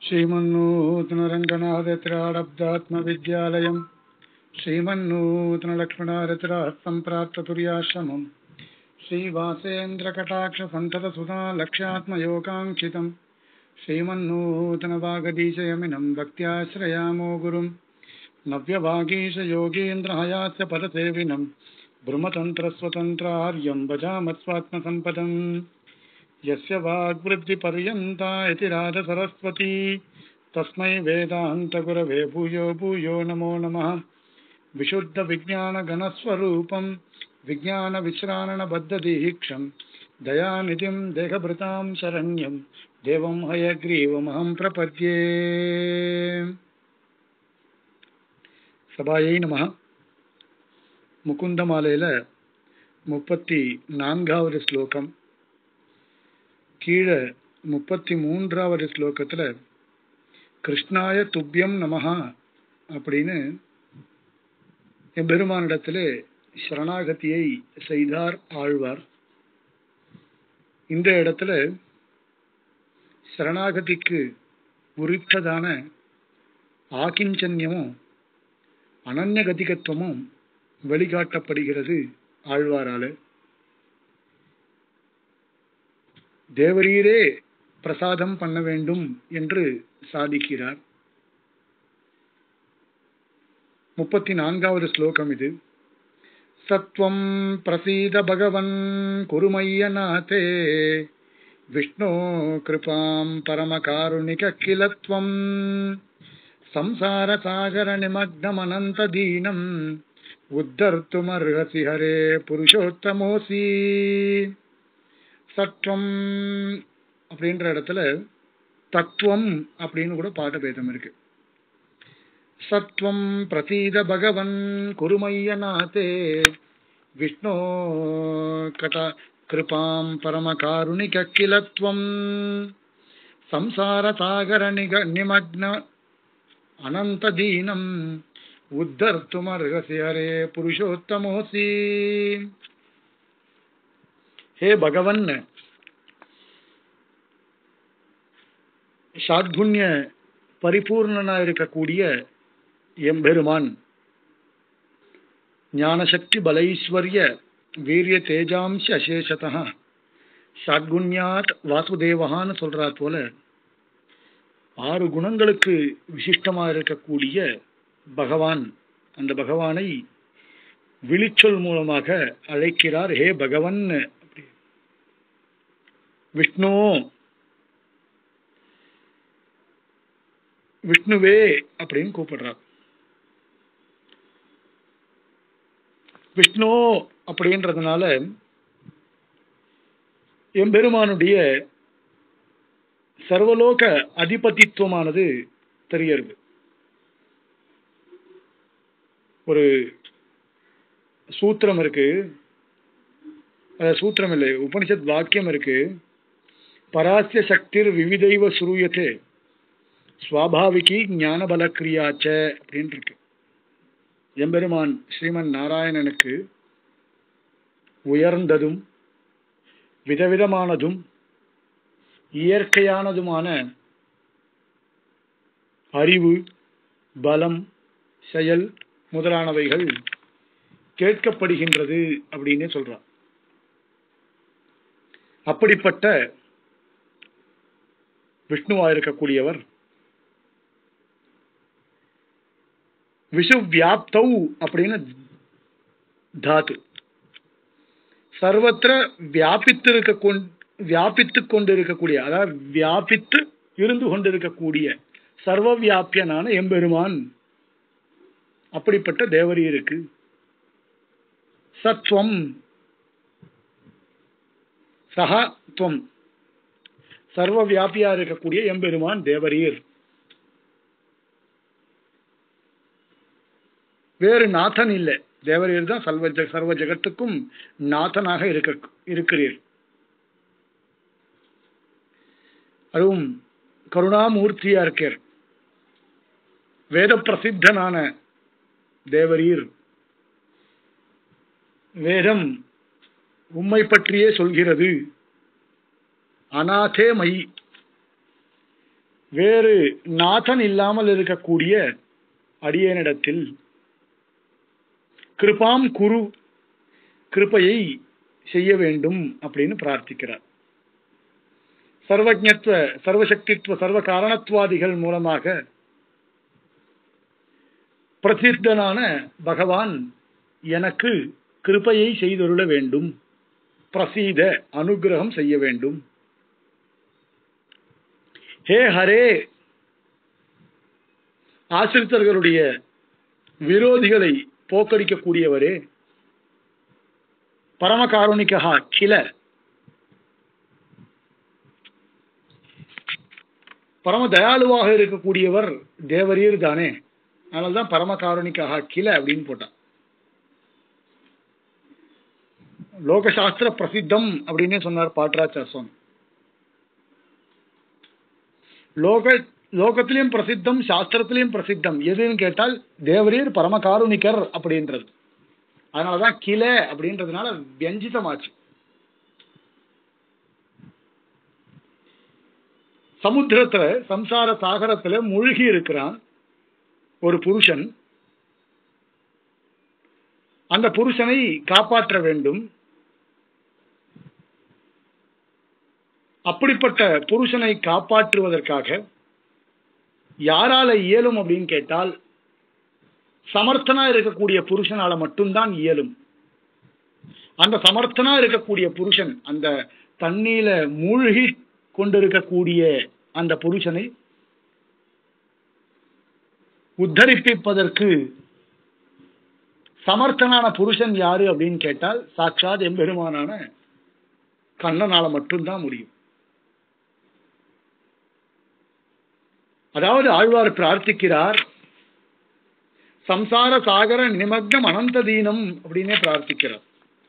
श्रीमन्नूतनरङ्गनाथत्रारब्धात्मविद्यालयम् श्रीमन्नूतनलक्ष्मणारत्रात्सम्प्राप्ततुर्याश्रमम् श्रीवासेन्द्रकटाक्षसन्ततसुधा लक्ष्यात्मयोगाङ्क्षितम् श्रीमन्नूतनवागदीशयमिनं भक्त्याश्रयामो गुरुम् नव्यवागीशयोगीन्द्रहयास्य पदसेविनं ब्रह्मतन्त्रस्वतन्त्रार्यं भजामस्वात्मसम्पदम् यस्य वाग्वृद्धिपर्यन्ता इति राधसरस्वती तस्मै वेदान्तगुरवे भूयो भूयो नमो नमः। विशुद्धविज्ञानगणस्वरूपं विज्ञानविश्राणबद्धदीक्षं दयानिधिं देहभृतां शरण्यं देवं हयग्रीवमहं प्रपद्ये। சபாயை நமः. முகுந்தமாலையில 34வது ஸ்லோகம், கீழே 33வது ஸ்லோகத்துல கிருஷ்ணாய துப்யம் நமஹா அப்படின்னு எம்பெருமானிடத்திலே சரணாகதியை செய்தார் ஆழ்வார். இந்த இடத்துல சரணாகதிக்கு உரித்ததான ஆகிஞ்சன்யமும் அனன்யகதிகத்துவமும் வெளிக்காட்டப்படுகிறது ஆழ்வாரால. தேவரீரே பிரசாதம் பண்ண வேண்டும் என்று சாதிக்கிறார். 34வது ஸ்லோகம் இது. சத்வம் பிரசீத பகவன் குருமையநாதே விஷ்ணு கிருபாம் பரமகாருணிக கிலத்வம் संसार सागर निमग्नमनंत दीनम उद्धर्तुमर्हसि हरे पुरुषोत्तमोसी. சத்வம் அப்படின்ற இடத்துல தத்துவம் அப்படின்னு கூட பாடபேதம் இருக்கு. சத்வம் பிரசீத பகவன் குருமையநாதே விஷ்ணு கதா கிருபாம் பரமகாருணிக கிலத்வம் சம்சார சாகர நிமக்ன அனந்த தீனம் உத்தர்த்துமர்ஹசி ஹரே புருஷோத்தமோசி. ஹே பகவன், ஷாத்குண்ய பரிபூர்ணனா இருக்கக்கூடிய எம்பெருமான், ஞானசக்தி பலைஸ்வர்ய வீரிய தேஜாம்ச அசேஷதா ஷாத்குண்யாத் வாசுதேவஹான்னு சொல்றார் போல 6 குணங்களுக்கு விசிஷ்டமா இருக்கக்கூடிய பகவான், அந்த பகவானை விழிச்சொல் மூலமாக அழைக்கிறார். ஹே பகவன், விஷ்ணு, விஷ்ணுவே அப்படின்னு கூப்பிடுறார். விஷ்ணு அப்படின்றதுனால எம்பெருமானுடைய சர்வலோக அதிபதித்துவமானது தெரிகிறது. ஒரு சூத்திரம் இருக்கு, சூத்திரம் இல்லை, உபனிஷத் வாக்கியம் இருக்கு. பராஸ்ய சக்திர் விவிதைவ சுரூயத்தே ஸ்வாபாவிகி ஞான பலக்கிரியாச்ச அப்படின்னு இருக்கு. எம்பெருமான் ஸ்ரீமன் நாராயணனுக்கு உயர்ந்ததும் விதவிதமானதும் இயற்கையானதுமான அறிவு, பலம், செயல் முதலானவைகள் கேட்கப்படுகின்றது அப்படின்னு சொல்றார். அப்படிப்பட்ட விஷ்ணுவா இருக்கக்கூடியவர் விஷுவியாப்தௌ அப்படின்னு தாத்து, சர்வத்திர வியாபித்து கொண்டிருக்கக்கூடிய, அதாவது வியாபித்து இருந்து கொண்டிருக்கக்கூடிய சர்வ வியாபியனான எம்பெருமான். அப்படிப்பட்ட தேவரீருக்கு சத்வம் சஹத்வம், சர்வ வியாபியா இருக்கக்கூடிய எம்பெருமான் தேவரீர். வேறு நாதன் இல்லை, தேவரீர் தான் சர்வ ஜெகத்துக்கும் நாதனாக இருக்கிறீர். அதுவும் கருணாமூர்த்தியா இருக்கார். வேத பிரசித்தனான தேவரீர். வேதம் உம்மை பற்றியே சொல்கிறது. அநாதே மயி, வேறு நாதன் இல்லாமல் இருக்கக்கூடிய அடியேனிடத்தில் கிருபாம் குரு, கிருபையை செய்ய வேண்டும் அப்படின்னு பிரார்த்திக்கிறார். சர்வஜத்வ, சர்வசக்தித்வ, சர்வ காரணத்துவாதிகள் மூலமாக பிரசித்தனான பகவான் எனக்கு கிருபையை செய்தருள வேண்டும், பிரசீத அனுகிரகம் செய்ய வேண்டும். ஹே ஹரே, ஆசிரித்தர்களுடைய விரோதிகளை போக்கடிக்கக்கூடியவரே, பரமகாருணிகா கில, பரம தயாளுவாக இருக்கக்கூடியவர் தேவரீர் தானே, அதனால்தான் பரமகாருணிகா கில அப்படின்னு போட்டான். லோகசாஸ்திர பிரசித்தம் அப்படின்னு சொன்னார் பாட்டராச்சார் சுவாமி. லோகத்திலையும் பிரசித்தம், சாஸ்திரத்திலையும் பிரசித்தம் எதுன்னு கேட்டால் தேவரீர் பரமகாருணிகர் அப்படின்றது. அதனாலதான் கில அப்படின்றதுனால வியஞ்சிதமாச்சு. சமுத்திரத்துல, சம்சார சாகரத்துல மூழ்கி இருக்கிறான் ஒரு புருஷன். அந்த புருஷனை காப்பாற்ற வேண்டும். அப்படிப்பட்ட புருஷனை காப்பாற்றுவதற்காக யாரால இயலும் அப்படின்னு கேட்டால் சமர்த்தனா இருக்கக்கூடிய புருஷனால மட்டும்தான் இயலும். அந்த சமர்த்தனா இருக்கக்கூடிய புருஷன், அந்த தண்ணீர மூழ்கி கொண்டிருக்கக்கூடிய அந்த புருஷனை உத்தரிப்பதற்கு சமர்த்தனான புருஷன் யாரு அப்படின்னு கேட்டால் சாட்சாத் எம்பெருமானான கண்ணனால மட்டும்தான் முடியும். அதாவது ஆழ்வார் பிரார்த்திக்கிறார், சம்சார சாகர நிமக்னம் அனந்த தீனம் அப்படின்னே பிரார்த்திக்கிறார்.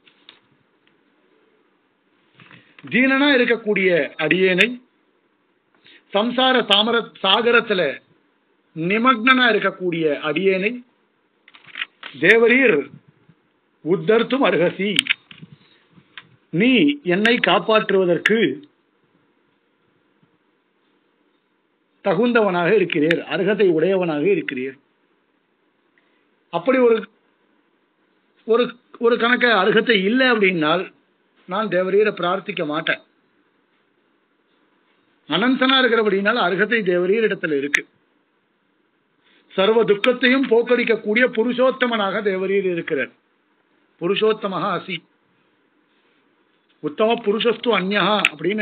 தீனனா இருக்கக்கூடிய அடியேனை சம்சார சாகரத்துல நிமக்னனா இருக்கக்கூடிய அடியேனை தேவரீர் உத்தர்த்தும் அருகசி, நீ என்னை காப்பாற்றுவதற்கு தகுந்தவனாக இருக்கிறீர், அருகதை உடையவனாக இருக்கிறீர். அப்படி ஒரு கணக்க அருகத்தை இல்லை அப்படின்னால் நான் தேவரீரை பிரார்த்திக்க மாட்டேன். அனந்தனா இருக்கிறபடினால அருகதை தேவரீர் இடத்துல இருக்கு. சர்வ துக்கத்தையும் போக்கடிக்கக்கூடிய புருஷோத்தமனாக தேவரீர் இருக்கிறார். புருஷோத்தமஹா அசி, உத்தம புருஷஸ்து அந்யா அப்படின்னு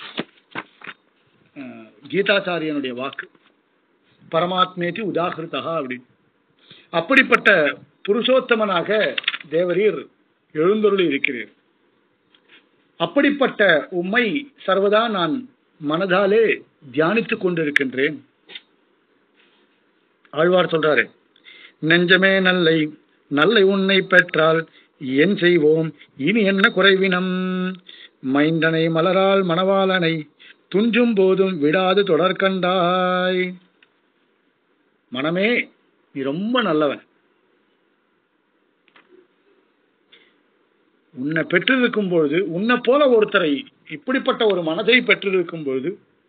கீதாச்சாரியனுடைய வாக்கு. பரமாத்மேதி உதாகிருதா அப்படின்னு. அப்படிப்பட்ட புருஷோத்தமனாக தேவரீர் எழுந்தருளி இருக்கிறீர். அப்படிப்பட்ட உம்மை சர்வதா நான் மனதாலே தியானித்துக் கொண்டிருக்கின்றேன். ஆழ்வார் சொல்றாரு, நெஞ்சமே நல்லை நல்லை உன்னை பெற்றால் ஏன் செய்வோம் இனி என்ன குறைவினம், மைந்தனை மலரால் மணவாளனை துஞ்சும் போதும் விடாது தொடர்கண்டாய். மனமே நீ ரொம்ப நல்லவன், உன்னை பெற்றிருக்கும் பொழுது, உன்னை போல ஒருத்தரை, இப்படிப்பட்ட ஒரு மனதை பெற்றிருக்கும் பொழுது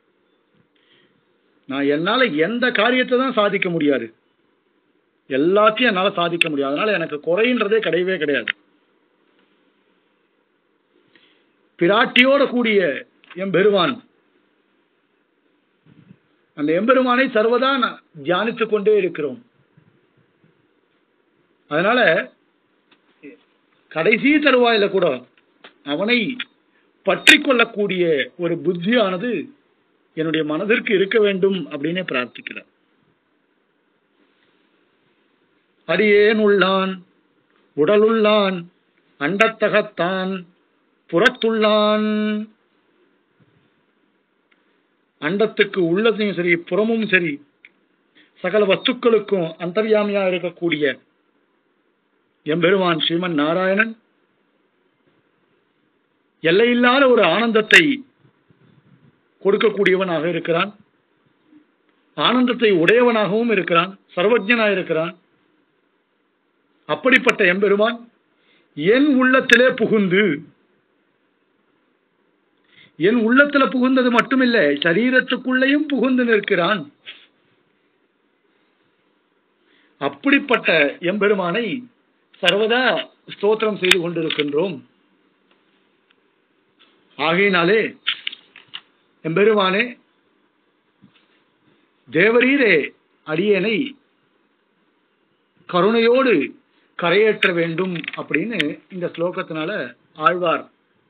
நான் என்னால எந்த காரியத்தை தான் சாதிக்க முடியாது, எல்லாத்தையும் என்னால சாதிக்க முடியாது. அதனால எனக்கு குறைன்றதே கிடையவே கிடையாது. பிராட்டியோட கூடிய எம்பெருமான், அந்த எம்பெருமானை சர்வதா தியானித்துக் கொண்டே இருக்கிறோம். அதனால கடைசி தருவாயில கூட அவனை பற்றி கொள்ளக்கூடிய ஒரு புத்தியானது என்னுடைய மனதிற்கு இருக்க வேண்டும் அப்படின்னு பிரார்த்திக்கிறார். அடியேன் உள்ளான் உடலுள்ளான் அண்டத்தகத்தான் புறத்துள்ளான். அண்டத்துக்கு உள்ளதையும் சரி புறமும் சரி சகல வஸ்துக்களுக்கும் அந்தர்யாமியா இருக்கக்கூடிய எம்பெருமான் ஸ்ரீமன் நாராயணன் எல்லையில்லாத ஒரு ஆனந்தத்தை கொடுக்கக்கூடியவனாக இருக்கிறான். ஆனந்தத்தை உடையவனாகவும் இருக்கிறான், சர்வஜனாக இருக்கிறான். அப்படிப்பட்ட எம்பெருமான் என் உள்ளத்திலே புகுந்து என் உள்ளத்துல புகுந்தது மட்டுமில்லை, சரீரத்துக்குள்ளேயும் புகுந்து நிற்கிறான். அப்படிப்பட்ட எம்பெருமானை சர்வதா ஸ்தோத்திரம் செய்து கொண்டிருக்கின்றோம். ஆகையினாலே எம்பெருமானே, தேவரீரே அடியேனை கருணையோடு கரையேற்ற வேண்டும் அப்படின்னு இந்த ஸ்லோகத்தினால ஆழ்வார்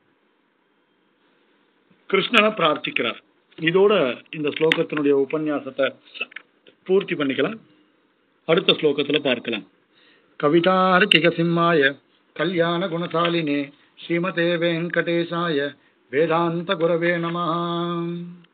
கிருஷ்ணனை பிரார்த்திக்கிறார். இதோட இந்த ஸ்லோகத்தினுடைய உபன்யாசத்தை பூர்த்தி பண்ணிக்கலாம். அடுத்த ஸ்லோகத்துல பார்க்கலாம். கவிதார்க்கிக சிம்மாய கல்யாண குணசாலினே ஸ்ரீமதே வெங்கடேசாய வேதாந்த குரவே நமஹ.